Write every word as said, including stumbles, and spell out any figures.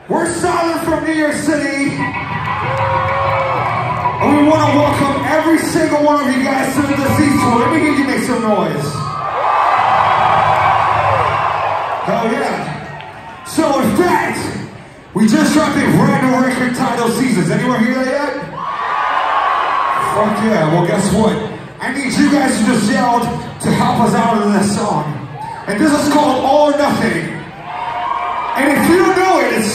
We're Sylar from New York City, and we want to welcome every single one of you guys to the Disease Tour. Let me hear you make some noise. Hell yeah. So in fact, we just dropped a brand new record titled Seasons. Anyone hear that yet? Fuck yeah. Well, guess what? I need you guys to just yell to help us out in this song. And this is called All or Nothing. And if you know it, it's